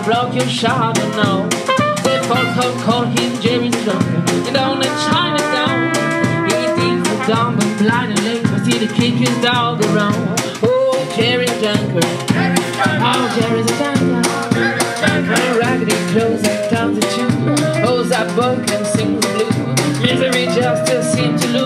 block your shot, and no. They folks call him Jerry the Drunker. And down in Chinatown, he thinks the dumb and blind and lame, but see the kick his dog around. Oh, Jerry the Drunker. Oh, Jerry the Drunker. My raggedy clothes are down the tube. Oh, that boy can sing the blues. Misery just seems to lose.